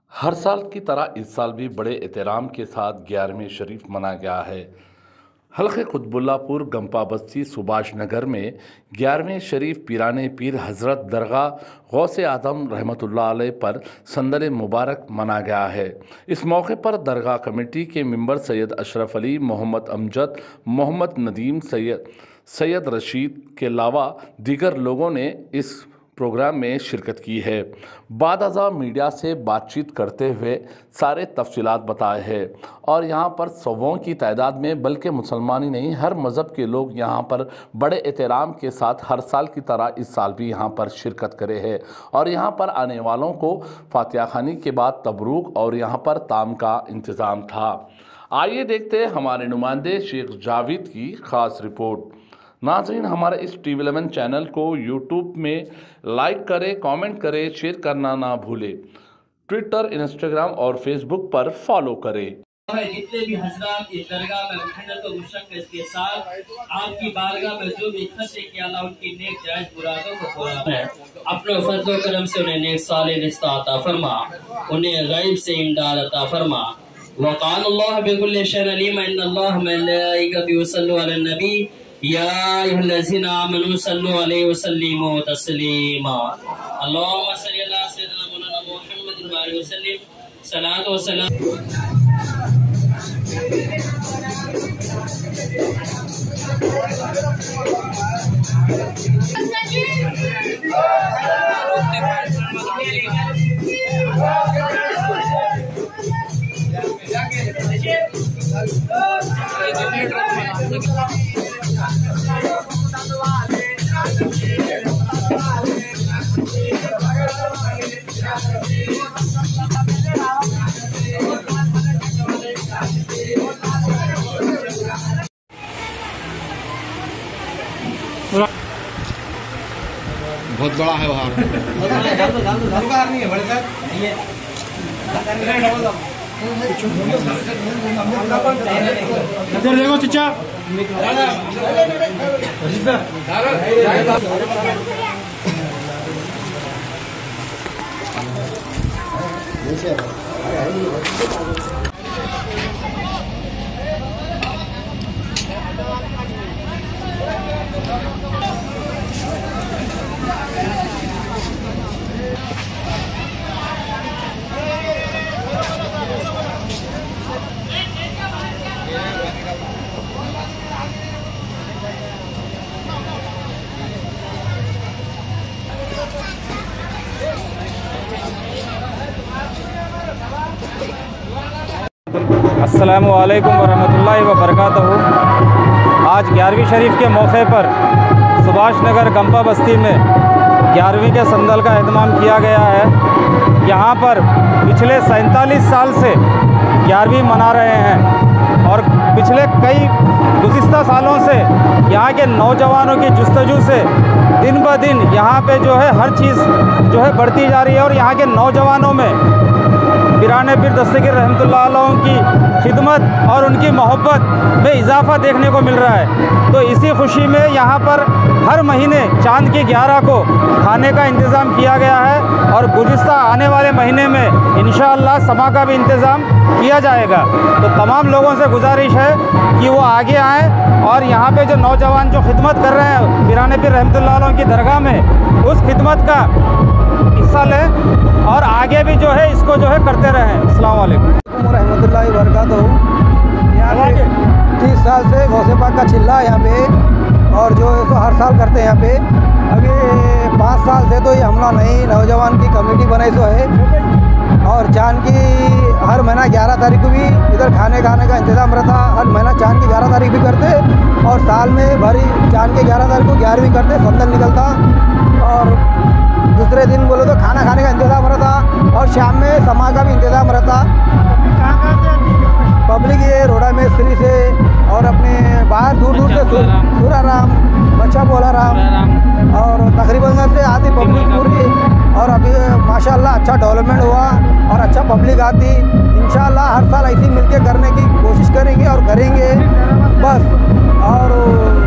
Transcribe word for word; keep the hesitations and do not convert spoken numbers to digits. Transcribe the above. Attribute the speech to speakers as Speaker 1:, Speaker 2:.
Speaker 1: हर साल की तरह इस साल भी बड़े एहतराम के साथ ग्यारहवीं शरीफ मनाया गया है। हल्के कुतुबुल्लापुर गंपा बस्ती सुभाष नगर में ग्यारहवीं शरीफ पीराने पीर हज़रत दरगाह गौसे आदम रहमतुल्लाह अलैह पर संदल मुबारक मनाया गया है। इस मौके पर दरगाह कमेटी के मेंबर सैयद अशरफ अली, मोहम्मद अमजद, मोहम्मद नदीम, सैयद सैयद रशीद के अलावा दीगर लोगों ने इस प्रोग्राम में शिरकत की है। बाद अज़ा मीडिया से बातचीत करते हुए सारे तफसीलात बताए हैं और यहाँ पर सौों की तादाद में बल्कि मुसलमान ही नहीं हर मज़हब के लोग यहाँ पर बड़े एहतराम के साथ हर साल की तरह इस साल भी यहाँ पर शिरकत करे हैं और यहाँ पर आने वालों को फातिहा खानी के बाद तबरूक और यहाँ पर ताम का इंतज़ाम था। आइए देखते हैं हमारे नुमाइंदे शेख जावेद की ख़ास रिपोर्ट। नाज़रीन, हमारे इस टीवी इलेवन चैनल को यूट्यूब में लाइक करें, कमेंट करें, शेयर करना ना भूलें। ट्विटर, इंस्टाग्राम और फेसबुक पर फॉलो करें।
Speaker 2: जितने भी हजरात इस दरगाह में मेहनत और मुशक्कत के साथ आपकी बारगाह में जो भी खर्चे किया अल्लाह उनकी नेक जायज मुरादों को पूरा करे। अपने फजल व करम से उन्हें नेक साले रिश्ता अता फरमा, उन्हें गैब से इमदाद अता फरमा। वक़ाल अल्लाह बिकुल्लि शैइन अलीम, इन्नल्लाह व मलाइकतहु युसल्लूना अलन नबी या अय्युहल्लज़ीना आमनू सल्लु अलैहि व सल्लिमू तस्लीमा। अल्लाहुम्मा सल्लि अला सय्यिदिना मौलाना मुहम्मद व अलैहि वसल्लम। सलात व सलाम।
Speaker 3: बहुत बड़ा है वहाँ नहीं है बड़े सर इधर देखो चचा
Speaker 4: अस्सलामु अलैकुम वरहमतुल्लाहि वबरकातुहू। आज ग्यारहवीं शरीफ के मौके पर सुभाष नगर गंपा बस्ती में ग्यारहवीं के संदल का एहतमाम किया गया है। यहाँ पर पिछले सैंतालीस साल से ग्यारहवीं मना रहे हैं और पिछले कई गुज़िश्ता सालों से यहाँ के नौजवानों की जुस्तजू से दिन ब दिन यहाँ पे जो है हर चीज़ जो है बढ़ती जा रही है और यहाँ के नौजवानों में पीराने पीर दस्तगीर रहमतुल्लाह अलैह की खिदमत और उनकी मोहब्बत में इजाफ़ा देखने को मिल रहा है। तो इसी खुशी में यहाँ पर हर महीने चांद की ग्यारह को खाने का इंतज़ाम किया गया है और गुज़िश्ता आने वाले महीने में इंशाअल्लाह समा का भी इंतज़ाम किया जाएगा। तो तमाम लोगों से गुजारिश है कि वो आगे आएँ और यहाँ पे जो नौजवान जो खिदमत कर रहे हैं पीराने पीर रहमतुल्लाह अलैह की दरगाह में, उस खिदमत का हिस्सा लें और आगे भी जो है इसको जो है करते रहें। अस्सलाम वालेकुम
Speaker 5: रहमतुल्लाहि व बरकातहू। यहाँ पे तीस साल से गौसे पाक का चिल्ला यहाँ पे और जो है तो हर साल करते हैं यहाँ पे। अभी पाँच साल से तो ये हमला नहीं नौजवान की कमेटी बनाई तो है और चांद की हर महीना ग्यारह तारीख को भी इधर खाने खाने का इंतज़ाम रहता। हर महीना चांद की ग्यारह तारीख भी करते और साल में भरी चांद के ग्यारह तारीख को ग्यारहवीं करते, संदल निकलता और दूसरे दिन बोलो तो खाना खाने का इंतज़ाम रहता और शाम में समा का भी इंतज़ाम रहता। पब्लिक ये रोड़ा में श्री से और अपने बाहर दूर दूर से सूराराम, बच्चा बोलाराम और तकरीबन से आती पब्लिक पूरी। और अभी माशाल्लाह अच्छा डेवलपमेंट हुआ और अच्छा पब्लिक आती। इंशाल्लाह हर साल ऐसी मिलके करने की कोशिश करेंगे और करेंगे बस। और